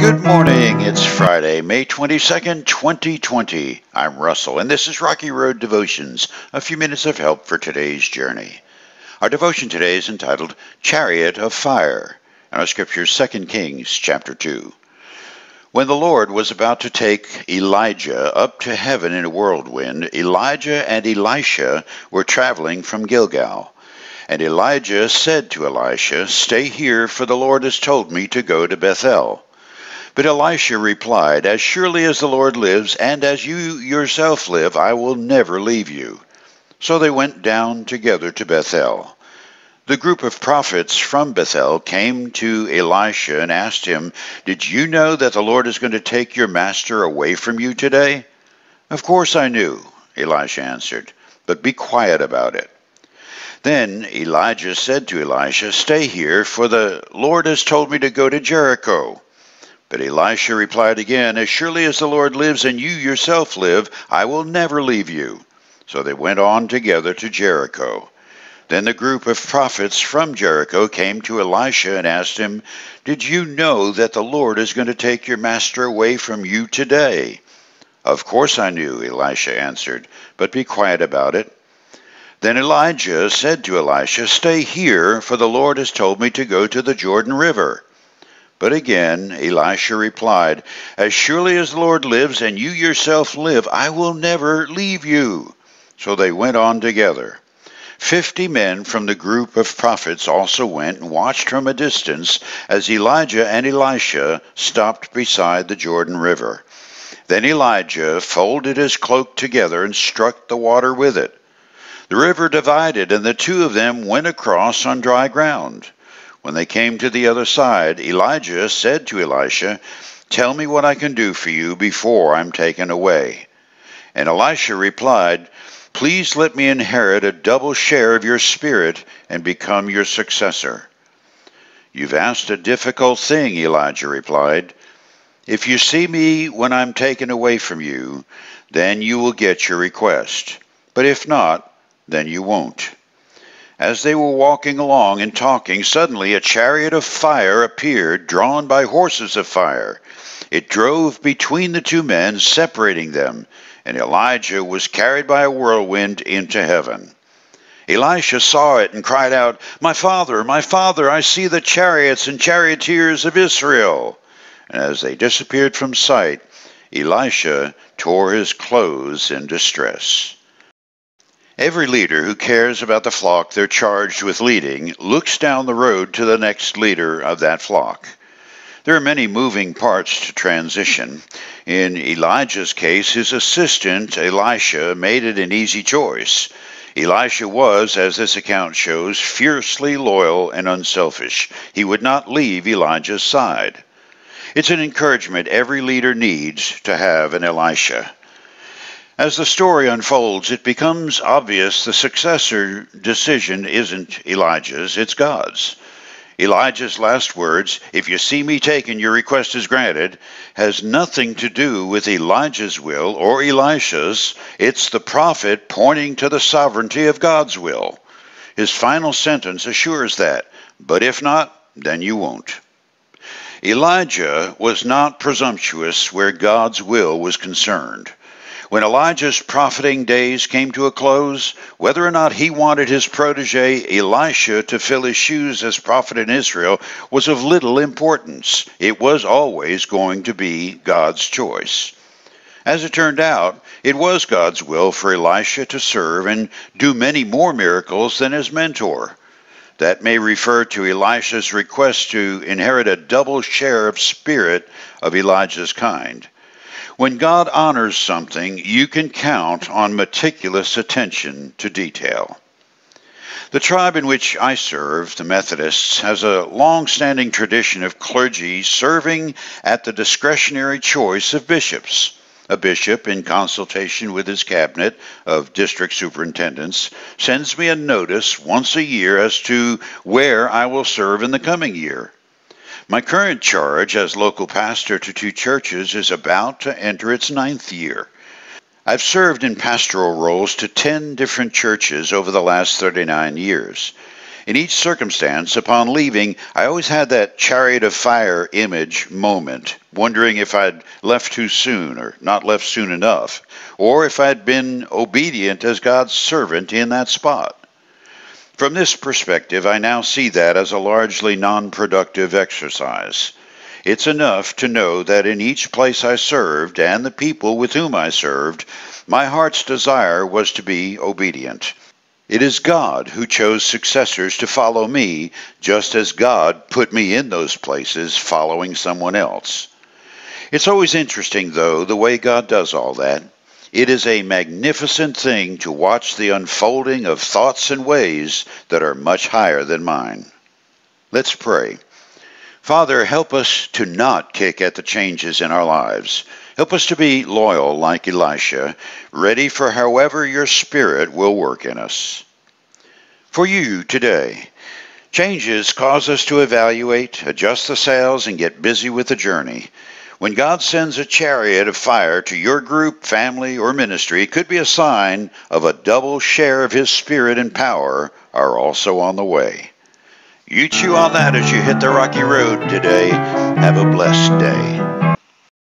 Good morning. It's Friday, May 22nd, 2020. I'm Russell, and this is Rocky Road Devotions, a few minutes of help for today's journey. Our devotion today is entitled Chariot of Fire, and our scripture is 2 Kings chapter 2. When the Lord was about to take Elijah up to heaven in a whirlwind, Elijah and Elisha were traveling from Gilgal. And Elijah said to Elisha, "Stay here, for the Lord has told me to go to Bethel." But Elisha replied, "As surely as the Lord lives, and as you yourself live, I will never leave you." So they went down together to Bethel. The group of prophets from Bethel came to Elisha and asked him, "Did you know that the Lord is going to take your master away from you today?" "Of course I knew," Elisha answered, "but be quiet about it." Then Elijah said to Elisha, "Stay here, for the Lord has told me to go to Jericho." But Elisha replied again, "As surely as the Lord lives and you yourself live, I will never leave you." So they went on together to Jericho. Then the group of prophets from Jericho came to Elisha and asked him, "Did you know that the Lord is going to take your master away from you today?" "Of course I knew," Elisha answered, "but be quiet about it." Then Elijah said to Elisha, "Stay here, for the Lord has told me to go to the Jordan River." But again Elisha replied, "As surely as the Lord lives and you yourself live, I will never leave you." So they went on together. 50 men from the group of prophets also went and watched from a distance as Elijah and Elisha stopped beside the Jordan River. Then Elijah folded his cloak together and struck the water with it. The river divided, and the two of them went across on dry ground. When they came to the other side, Elijah said to Elisha, "Tell me what I can do for you before I'm taken away." And Elisha replied, "Please let me inherit a double share of your spirit and become your successor." "You've asked a difficult thing," Elijah replied. "If you see me when I'm taken away from you, then you will get your request. But if not, then you won't." As they were walking along and talking, suddenly a chariot of fire appeared, drawn by horses of fire. It drove between the two men, separating them, and Elijah was carried by a whirlwind into heaven. Elisha saw it and cried out, my father, I see the chariots and charioteers of Israel." And as they disappeared from sight, Elisha tore his clothes in distress. Every leader who cares about the flock they're charged with leading looks down the road to the next leader of that flock. There are many moving parts to transition. In Elijah's case, his assistant, Elisha, made it an easy choice. Elisha was, as this account shows, fiercely loyal and unselfish. He would not leave Elijah's side. It's an encouragement every leader needs to have an Elisha. As the story unfolds, it becomes obvious the successor decision isn't Elijah's, it's God's. Elijah's last words, "If you see me taken, your request is granted," has nothing to do with Elijah's will or Elisha's. It's the prophet pointing to the sovereignty of God's will. His final sentence assures that, "But if not, then you won't." Elijah was not presumptuous where God's will was concerned. When Elijah's propheting days came to a close, whether or not he wanted his protege Elisha to fill his shoes as prophet in Israel was of little importance. It was always going to be God's choice. As it turned out, it was God's will for Elisha to serve and do many more miracles than his mentor. That may refer to Elisha's request to inherit a double share of spirit of Elijah's kind. When God honors something, you can count on meticulous attention to detail. The tribe in which I serve, the Methodists, has a long-standing tradition of clergy serving at the discretionary choice of bishops. A bishop, in consultation with his cabinet of district superintendents, sends me a notice once a year as to where I will serve in the coming year. My current charge as local pastor to 2 churches is about to enter its 9th year. I've served in pastoral roles to 10 different churches over the last 39 years. In each circumstance, upon leaving, I always had that chariot of fire image moment, wondering if I'd left too soon or not left soon enough, or if I'd been obedient as God's servant in that spot. From this perspective, I now see that as a largely non-productive exercise. It's enough to know that in each place I served and the people with whom I served, my heart's desire was to be obedient. It is God who chose successors to follow me, just as God put me in those places following someone else. It's always interesting, though, the way God does all that. It is a magnificent thing to watch the unfolding of thoughts and ways that are much higher than mine. Let's pray. Father, help us to not kick at the changes in our lives. Help us to be loyal like Elisha, ready for however your Spirit will work in us. For you today, changes cause us to evaluate, adjust the sails, and get busy with the journey. When God sends a chariot of fire to your group, family, or ministry, it could be a sign of a double share of His Spirit and power are also on the way. You chew on that as you hit the rocky road today. Have a blessed day.